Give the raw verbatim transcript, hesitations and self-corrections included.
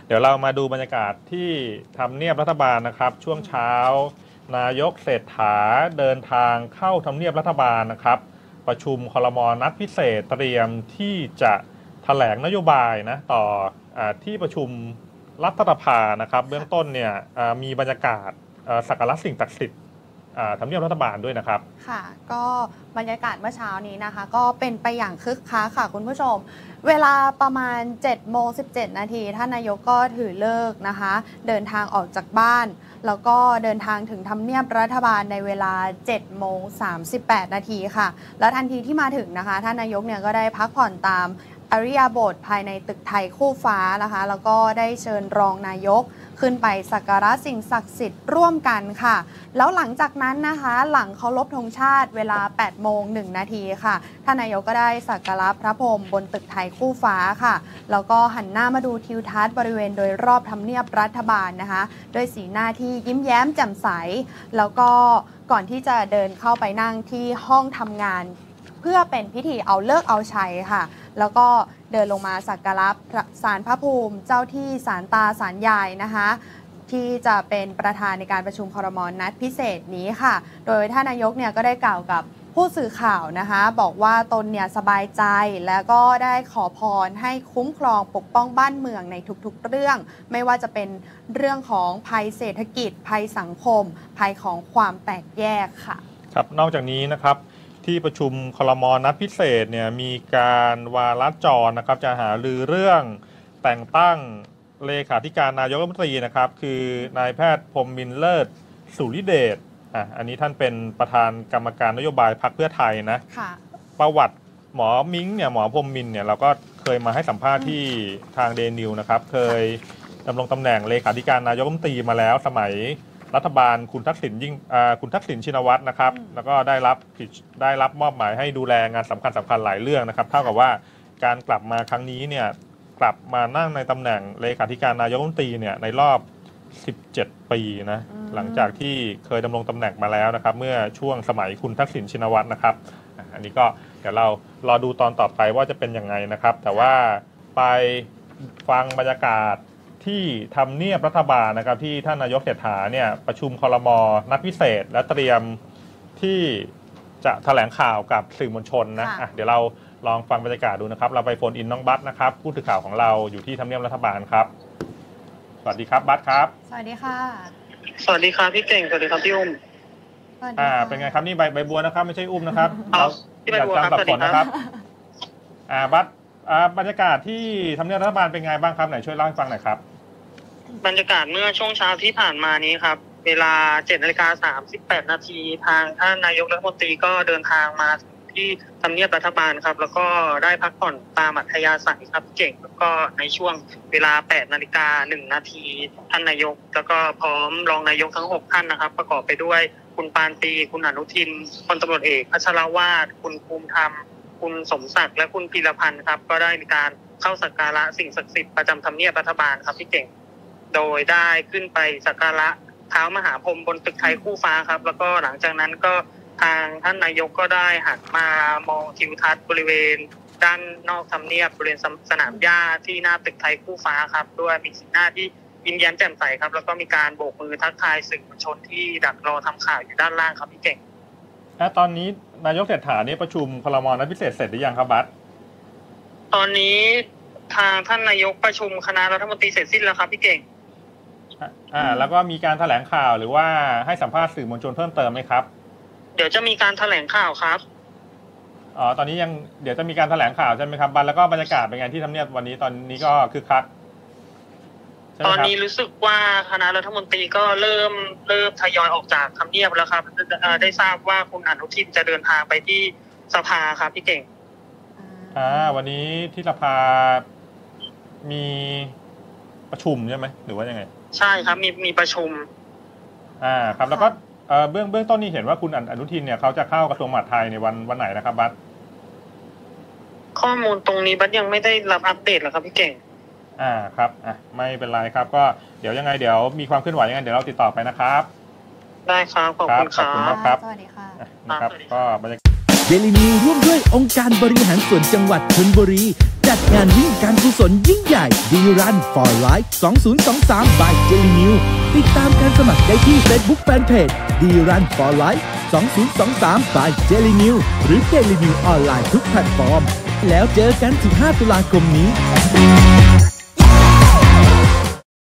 เดี๋ยวเรามาดูบรรยากาศที่ทำเนียบรัฐบาลนะครับช่วงเช้านายกเศรษฐาเดินทางเข้าทำเนียบรัฐบาลนะครับประชุมครม.นัดพิเศษเตรียมที่จะแถลงนโยบายนะต่ออที่ประชุมรัฐสภานะครับเบื้องต้นเนี่ยมีบรรยากาศสักการะสิ่งศักดิ์สิทธิ์ทำเนียบรัฐบาลด้วยนะครับค่ะก็บรรยากาศเมื่อเช้านี้นะคะก็เป็นไปอย่างคึกคักค่ะคุณผู้ชมเวลาประมาณเจ็ดโมงสิบเจ็ดนาทีท่านนายกก็ถือเลิกนะคะเดินทางออกจากบ้านแล้วก็เดินทางถึงทำเนียบรัฐบาลในเวลาเจ็ดโมงสามสิบแปดนาทีค่ะแล้วทันทีที่มาถึงนะคะท่านนายกเนี่ยก็ได้พักผ่อนตามอริยบทภายในตึกไทยคู่ฟ้านะคะแล้วก็ได้เชิญรองนายกขึ้นไปสักการะสิ่งศักดิ์สิทธิ์ร่วมกันค่ะแล้วหลังจากนั้นนะคะหลังเคารพธงชาติเวลาแปดโมงหนึ่งนาทีค่ะท่านนายกก็ได้สักการะพระพรหมบนตึกไทยคู่ฟ้าค่ะแล้วก็หันหน้ามาดูทิวทัศน์บริเวณโดยรอบทำเนียบรัฐบาลนะคะด้วยสีหน้าที่ยิ้มแย้มแจ่มใสแล้วก็ก่อนที่จะเดินเข้าไปนั่งที่ห้องทำงานเพื่อเป็นพิธีเอาเลิกเอาชัยค่ะแล้วก็เดินลงมาสักการะศาลพระภูมิเจ้าที่ศาลตาศาลยายนะคะที่จะเป็นประธานในการประชุมครม.นัดพิเศษนี้ค่ะโดยท่านนายกเนี่ยก็ได้กล่าวกับผู้สื่อข่าวนะคะบอกว่าตนเนี่ยสบายใจแล้วก็ได้ขอพรให้คุ้มครองปกป้องบ้านเมืองในทุกๆเรื่องไม่ว่าจะเป็นเรื่องของภัยเศรษฐกิจภัยสังคมภัยของความแตกแยกค่ะครับนอกจากนี้นะครับที่ประชุมครม.นัดพิเศษเนี่ยมีการวาระจรนะครับจะหารือเรื่องแต่งตั้งเลขาธิการนายกรัฐมนตรีนะครับคือนายแพทย์พรหมมินทร์เลิศสุริเดชอ่ะอันนี้ท่านเป็นประธานกรรมการนโยบายพรรคเพื่อไทยนะประวัติหมอมิ้งเนี่ยหมอพรหมมินทร์เนี่ยเราก็เคยมาให้สัมภาษณ์ที่ทางเดนิวนะครับเคยดำรงตำแหน่งเลขาธิการนายกรัฐมนตรีมาแล้วสมัยรัฐบาลคุณทักษิณยิ่งคุณทักษิณชินวัตรนะครับแล้วก็ได้รับได้รับมอบหมายให้ดูแลงานสำคัญสำคัญหลายเรื่องนะครับเท่ากับว่าการกลับมาครั้งนี้เนี่ยกลับมานั่งในตำแหน่งเลขาธิการนายกรัฐมนตรีเนี่ยในรอบสิบเจ็ดปีนะหลังจากที่เคยดำรงตำแหน่งมาแล้วนะครับเมื่อช่วงสมัยคุณทักษิณชินวัตรนะครับอันนี้ก็เดี๋ยวเรารอดูตอนต่อไปว่าจะเป็นยังไงนะครับแต่ว่าไปฟังบรรยากาศที่ทำเนียบรัฐบาลนะครับที่ท่านนายกเศรษฐาเนี่ยประชุมครม.นัดพิเศษและเตรียมที่จะแถลงข่าวกับสื่อมวลชนนะะเดี๋ยวเราลองฟังบรรยากาศดูนะครับเราไปโฟนอินน้องบัสนะครับผู้สื่อข่าวของเราอยู่ที่ทำเนียบรัฐบาลครับสวัสดีครับบัสครับสวัสดีค่ะสวัสดีครับพี่เก่งสวัสดีครับพี่อุ้มอ่าเป็นไงครับนี่ใบใบบัวนะครับไม่ใช่อุ้มนะครับเราอย่าจำสับสนนะครับอ่าบัสบรรยากาศที่ทำเนียบรัฐบาลเป็นไงบ้างครับไหนช่วยเล่าให้ฟังหน่อยครับบรรยากาศเมื่อช่วงเช้าที่ผ่านมานี้ครับเวลาเจ็ดนาฬิกาสามสิบแปดนาทีทางท่านนายกรัฐมนตรีก็เดินทางมาที่ทำเนียบรัฐบาลครับแล้วก็ได้พักผ่อนตามอัธยาศัยครับเก่งแล้วก็ในช่วงเวลาแปดนาฬิกาหนึ่งนาทีท่านนายกแล้วก็พร้อมรองนายกทั้งหกท่านนะครับประกอบไปด้วยคุณปานปรีคุณอนุทินพลตำรวจเอกพัชรวาทคุณภูมิธรรมคุณสมศักดิ์และคุณพีรพันธ์ครับก็ได้มีการเข้าสักการะสิ่งศักดิ์สิทธิ์ประจำทำเนียบรัฐบาลครับพี่เก่งโดยได้ขึ้นไปสักการะเท้ามหาพรหมบนตึกไทยคู่ฟ้าครับแล้วก็หลังจากนั้นก็ทางท่านนายกก็ได้หันมามองทิวทัศน์บริเวณด้านนอกทำเนียบบริเวณสนามหญ้าที่หน้าตึกไทยคู่ฟ้าครับด้วยมีสีหน้าที่ยิ้มแย้มแจ่มใสครับแล้วก็มีการโบกมือทักทายสื่อมวลชนที่ดักรอทำข่าวอยู่ด้านล่างครับพี่เก่งตอนนี้นายกเศรษฐาเนี่ยประชุมครม.นัดพิเศษเสร็จหรือยังครับบัสตอนนี้ทางท่านนายกประชุมคณะรัฐมนตรีเสร็จสิ้นแล้วครับพี่เก่งอ่าแล้วก็มีการแถลงข่าวหรือว่าให้สัมภาษณ์สื่อมวลชนเพิ่มเติมไหมครับเดี๋ยวจะมีการแถลงข่าวครับอ๋อตอนนี้ยังเดี๋ยวจะมีการแถลงข่าวใช่ไหมครับบัสแล้วก็บรรยากาศเป็นไงที่ทำเนียบวันนี้ตอนนี้ก็คึกคักตอนนี้รู้สึกว่าคณะรัฐมนตรีก็เริ่มเริ่มทยอยออกจากทำเนียบแล้วครับได้ทราบว่าคุณอนุทินจะเดินทางไปที่สภาครับพี่เก่งอ่าวันนี้ที่สภามีประชุมใช่ไหมหรือว่ายังไงใช่ครับมีมีประชุมอ่าครับแล้วก็เบื้องเบื้องต้นนี่เห็นว่าคุณอนุทินเนี่ยเขาจะเข้ากระทรวงมหาดไทยในวันวันไหนนะครับบัสข้อมูลตรงนี้บัสยังไม่ได้รับอัปเดตหรอกครับพี่เก่งอ่าครับอ่ะไม่เป็นไรครับก็เดี๋ยวยังไงเดี๋ยวมีความเคลื่อนไหวยังไงเดี๋ยวเราติดต่อไปนะครับได้ครับขอบคุณครับขอบคุณมากครับสวัสดีค่ะนะครับก็บรรยากาศเดลินิวร่วมด้วยองค์การบริหารส่วนจังหวัดชลบุรีจัดงานวิ่งการกุศลยิ่งใหญ่ ดี Run for Life สองพันยี่สิบสาม by เดลินิวติดตามการสมัครได้ที่ Facebook Fanpage ดี Run for Life สองพันยี่สิบสาม by เดลินิวหรือเดลินิวออนไลน์ทุกแพลตฟอร์มแล้วเจอกันสิบห้าตุลาคมนี้